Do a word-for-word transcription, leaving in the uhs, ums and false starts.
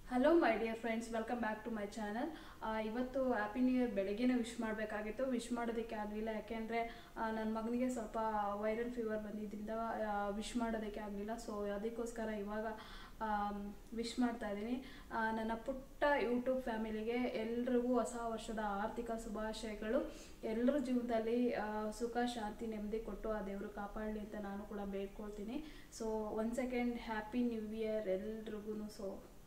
Hello my dear friends, welcome back to my channel. ಇವತ್ತು happy new year ಬೆಳಗ್ಗೆನೇ wish ಮಾಡಬೇಕಾಗಿತ್ತು, wish ಮಾಡೋದಕ್ಕೆ ಆಗಲಿಲ್ಲ. ಯಾಕೆಂದರೆ ನನ್ನ ಮಗನಿಗೆ ಸ್ವಲ್ಪ ವೈರಲ್ ಫೀವರ್ ಬಂದಿದ್ದರಿಂದ ವಿಶ್ ಮಾಡೋದಕ್ಕೆ ಆಗಲಿಲ್ಲ. ಸೊ ಅದಕ್ಕೋಸ್ಕರ ಇವಾಗ ವಿಶ್ ಮಾಡ್ತಾ ಇದ್ದೀನಿ. ನನ್ನ ಪುಟ್ಟ ಯೂಟ್ಯೂಬ್ ಫ್ಯಾಮಿಲಿಗೆ ಎಲ್ರಿಗೂ ಹೊಸ ವರ್ಷದ ಆರ್ಥಿಕ ಶುಭಾಶಯಗಳು. ಎಲ್ಲರ ಜೀವನದಲ್ಲಿ ಸುಖ ಶಾಂತಿ ನೆಮ್ಮದಿ ಕೊಟ್ಟು ಆ ದೇವರು ಕಾಪಾಡಲಿ ಅಂತ ನಾನು ಕೂಡ ಬೇಡ್ಕೊಳ್ತೀನಿ. So one second happy new year ಎಲ್ರಿಗೂ. ಸೊ